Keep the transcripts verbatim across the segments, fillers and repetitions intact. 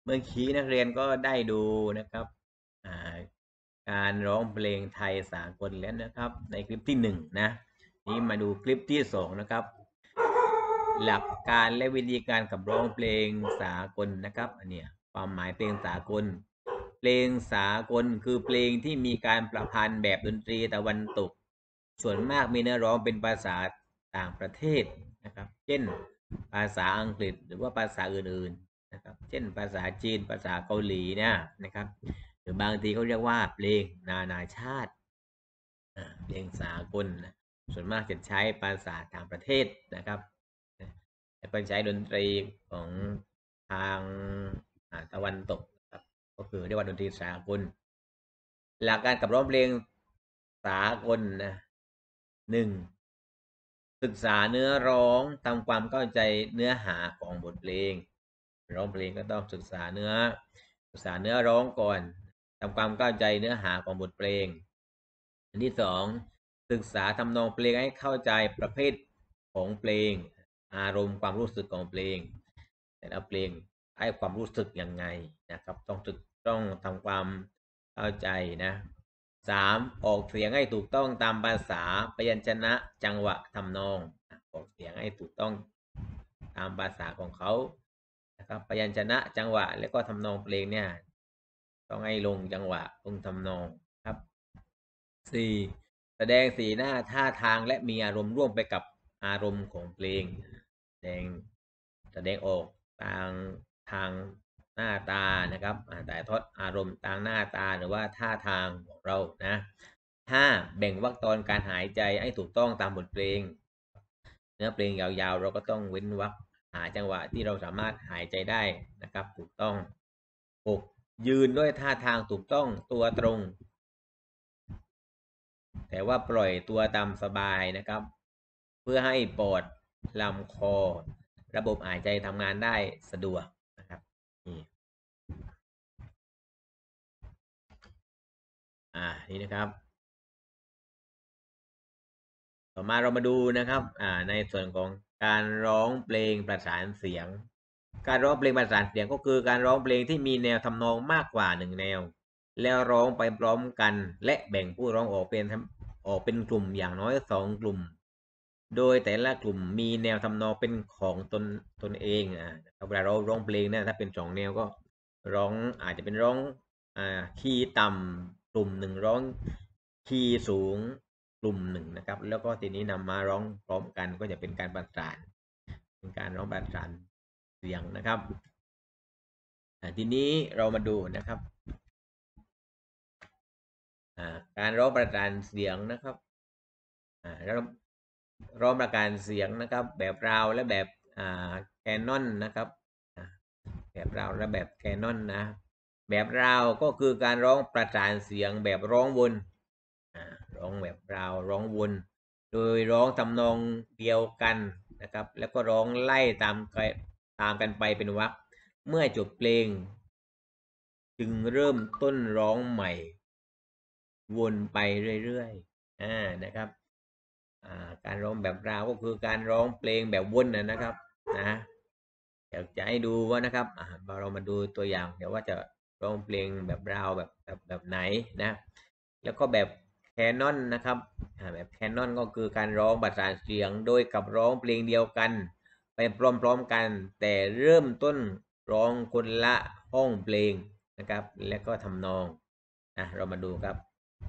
มื่อกี้นักเรียนก็ได้ดูนะครับการร้องเพลงไทยสากลแล้วนะครับในคลิปที่หนึ่งนะนี้มาดูคลิปที่สองนะครับหลักการและวิธีการขับร้องเพลงสากลนะครับอันนี้ความหมายเพลงสากลเพลงสากลคือเพลงที่มีการประพันธ์แบบดนตรีตะวันตกส่วนมากมีเนื้อร้องเป็นภาษาต่างประเทศนะครับเช่นภาษาอังกฤษหรือว่าภาษาอื่นๆนะครับเช่นภาษาจีนภาษาเกาหลีนะนะครับหรือบางทีเขาเรียกว่าเพลงนานาชาติเพลงสากลนะส่วนมากจะใช้ภาษาต่างประเทศนะครับแล้วก็ใช้ดนตรีของทางตะวันตกครับก็คือเรียกว่าดนตรีสากลหลักการขับร้องเพลงสากลนะหนึ่งศึกษาเนื้อร้องทำความเข้าใจเนื้อหาของบทเพลงร้องเพลงก็ต้องศึกษาเนื้อศึกษาเนื้อร้องก่อนทำความเข้าใจเนื้อหาของบทเพลงอันที่สองศึกษาทำนองเพลงให้เข้าใจประเภทของเพลงอารมณ์ความรู้สึกของเพลงแต่ละเพลงให้ความรู้สึกยังไงนะครับต้องศึกต้องทำความเข้าใจนะสามออกเสียงให้ถูกต้องตามภาษาพยัญชนะจังหวะทำนองออกเสียงให้ถูกต้องตามภาษาของเขานะครับพยัญชนะจังหวะแล้วก็ทำนองเพลงเนี่ยต้องให้ลงจังหวะลงทำนองครับสี่แสดงสีหน้าท่าทางและมีอารมณ์ร่วมไปกับอารมณ์ของเพลงแสดงแสดงออกทางทางหน้าตานะครับถ่ายทอดอารมณ์ทางหน้าตาหรือว่าท่าทางของเรานะห้าแบ่งวรรคตอนการหายใจให้ถูกต้องตามบทเพลงเนื้อเพลงยาวๆเราก็ต้องเว้นวรรคหาจังหวะที่เราสามารถหายใจได้นะครับถูกต้องหกยืนด้วยท่าทางถูกต้องตัวตรงแต่ว่าปล่อยตัวตามสบายนะครับเพื่อให้ปอดลำคอระบบหายใจทำงานได้สะดวกนะครับนี่อ่านี่นะครับต่อมาเรามาดูนะครับอ่าในส่วนของการร้องเพลงประสานเสียงการร้องเพลงประสานเสียงก็คือการร้องเพลงที่มีแนวทำนองมากกว่าหนึ่งแนวแล้วร้องไปพร้อมกันและแบ่งผู้ร้องออกเป็นออกเป็นกลุ่มอย่างน้อยสองกลุ่มโดยแต่ละกลุ่มมีแนวทำนองเป็นของตนตนเองอ่าเวลาเราร้องเพลงเนี่ยถ้าเป็นสองแนวก็ร้องอาจจะเป็นร้องอ่าคีย์ต่ำกลุ่มหนึ่งร้องคีย์สูงกลุ่มหนึ่งนะครับแล้วก็ทีนี้นำมาร้องพร้อมกันก็จะเป็นการประสานเป็นการร้องประสานเสียงนะครับทีนี้เรามาดูนะครับการร้องประสานเสียงนะครับร้องประสานเสียงนะครับแบบราวและแบบแคนนอนนะครับแบบราวและแบบแคนนอนนะแบบราวก็คือการร้องประสานเสียงแบบร้องวนร้องแบบราวร้องวนโดยร้องทำนองเดียวกันนะครับแล้วก็ร้องไล่ตามตามกันไปเป็นวรรคเมื่อจบเพลงจึงเริ่มต้นร้องใหม่วนไปเรื่อยๆอ่านะครับอ่าการร้องแบบราวก็คือการร้องเพลงแบบวนนะครับนะอยากจะให้ดูว่านะครับอ่าเรามาดูตัวอย่างเดี๋ยวว่าจะร้องเพลงแบบราวแบบแบบแบบไหนนะแล้วก็แบบแคนนอนนะครับแบบแคนนอนก็คือการร้องประสานเสียงโดยกับร้องเพลงเดียวกันไปพร้อมๆกันแต่เริ่มต้นร้องคนละห้องเพลงนะครับแล้วก็ทำนองนะเรามาดูครับ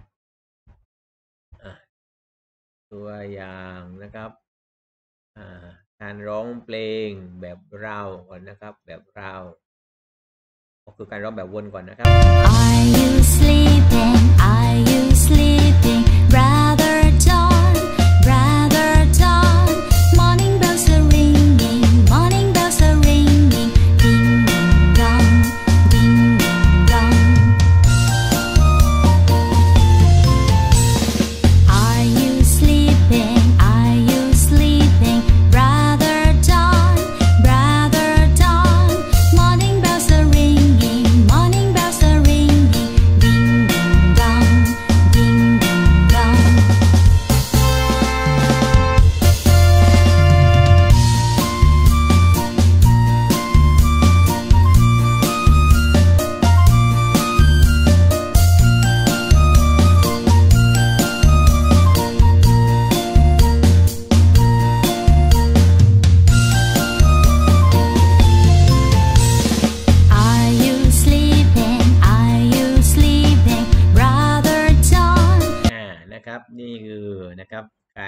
ตัวอย่างนะครับการร้องเพลงแบบเราก่อนนะครับแบบเราก็คือการร้องแบบวนก่อนนะครับ Are you sleeping Are you sleeping Brother John Brother John Morning bells are ringing Morning bells are ringing Ding dong Ding dong Are you sleeping Are you sleeping Brother John Brother John Morning bells are ringing Morning bells are ringing Ding dong Ding dong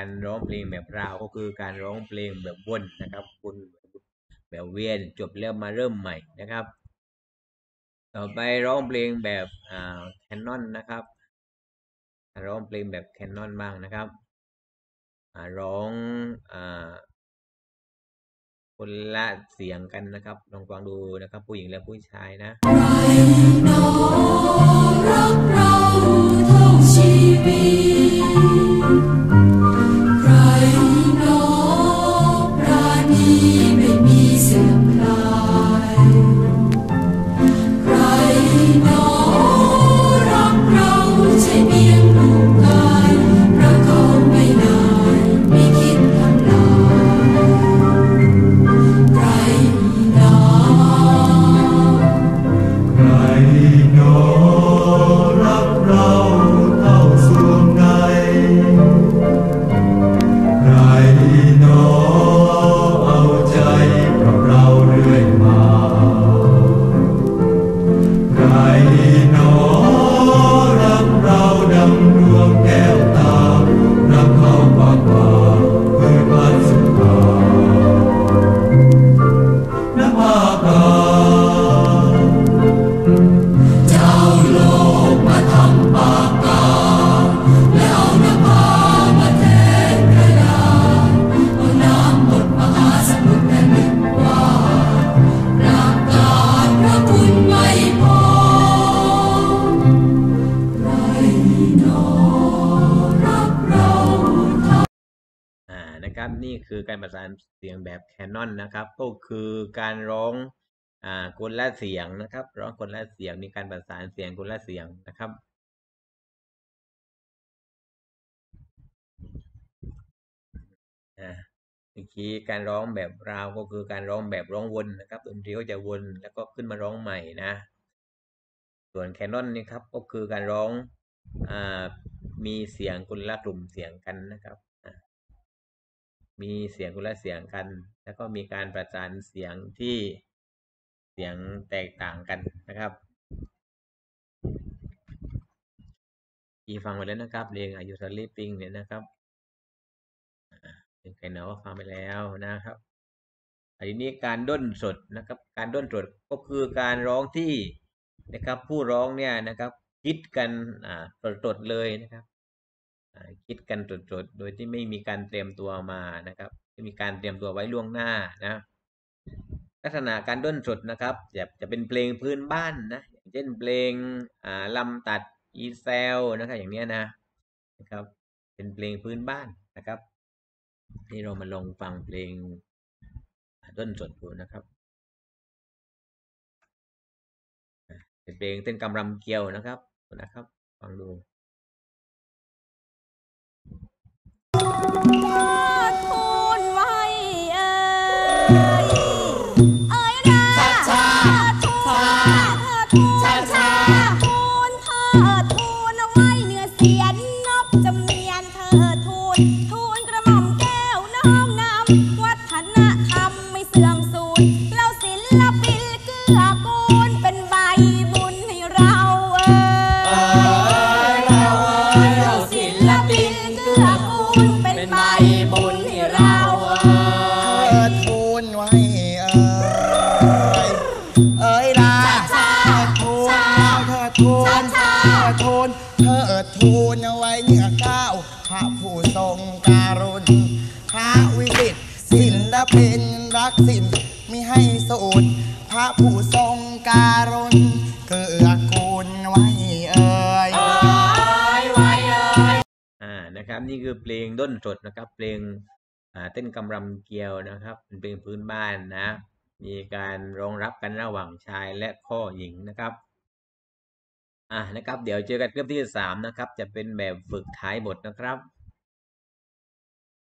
การร้องเพลงแบบราวก็คือการร้องเพลงแบบวนนะครับวนแบบเวียนจบแล้วมาเริ่มใหม่นะครับต่อไปร้องเพลงแบบอ่าแคนนอนนะครับร้องเพลงแบบแคนนอนบ้างนะครับร้องอ่าคนละเสียงกันนะครับลองฟังดูนะครับผู้หญิงและผู้ชายนะใครหนอรักเราเท่าชีวิตใครหนอปราณีไม่มีเสื่อมคลายใครหนอรักเราใช่เพียงรูปกายประคองไม่นานไม่คิดทำลายใครหนอใครหนอรักเราเท่าสวงในใครหนอเอาใจกับเราเรื่อยมาใครหนอรักเราดังดวงแก้วตารักเขาปากว่าเพื่อพันสุขานภากาเจ้าโลกมาทำปากกาแล้วเอานภามาแทนกระดาษเอาน้ำหมดมหาสมุทรและนึกว่าประกาศพระคุณไม่พอใครหนอรักเราอ่านะครับนี่คือการประสานเสียงแบบแคนนอนนะครับก็คือการร้องอ่าคนละเสียงนะครับร้องคนละเสียงมีการประสานเสียงคนละเสียงนะครับอ่าเมื่อกี้การร้องแบบราวก็คือการร้องแบบร้องวนนะครับดนตรีก็จะวนแล้วก็ขึ้นมาร้องใหม่นะส่วนแคนนอนนี่ครับก็คือการร้องอ่ามีเสียงคนละกลุ่มเสียงกันนะครับมีเสียงคนละเสียงกันแล้วก็มีการประสานเสียงที่เสียงแตกต่างกันนะครับอีฟังไปแล้วนะครับเพลงอายุสลิปปิ้งเนี่ยนะครับเป็นใครเนาะฟังไปแล้วนะครับอันนี้การด้นสดนะครับการด้นสดก็คือการร้องที่นะครับผู้ร้องเนี่ยนะครับคิดกันอ่าสดๆเลยนะครับคิดกันสดๆโดยที่ไม่มีการเตรียมตัวมานะครับไม่มีการเตรียมตัวไว้ล่วงหน้านะลักษณะการด้นสดนะครับจะจะเป็นเพลงพื้นบ้านนะอย่างเช่นเพลงอ่าลำตัดอีเซลนะครับอย่างนี้นะนะครับเป็นเพลงพื้นบ้านนะครับนี่เรามาลองฟังเพลงด้นสดดูนะครับเป็นเพลงเต้นกำรำเกลียวนะครับนะครับฟังดูทูลไว้เอ่ยเอ่ยราชาทูลชาชาทูลเธอทูลเอาไว้เนื้อเสียนนบจำเนียนเธอทูลทูลกระหม่อมแก้วน้อมนำวัฒนธรรมไม่เสื่อมสูญเราศิลปินเกื้อกูลเป็นใบบุญให้เราเอ่ยเราศิลปินเกื้อกูลเป็นใบบุญให้เราเอ่ยทูลไว้เอ่ยเอ่ยลาเธอทูลเธอทูลเธอทูลเธอทูลเอาไว้เนื้อก้าวพระผู้ทรงการุณพระวิจิตรศิลปินรักศิลป์มิให้สูญพระผู้ทรงการุณเกื้อกูลไว้เอ่ยเอ่ยไว้เอ่ยอ่านะครับนี่คือเพลงด้นสดนะครับเพลงอ่าเต้นกำรำเกลียวนะครับเป็นเพลงพื้นบ้านนะมีการร้องรับกันระหว่างชายและข้อหญิงนะครับอ่านะครับเดี๋ยวเจอกันคลิปที่สามนะครับจะเป็นแบบฝึกท้ายบทนะครับ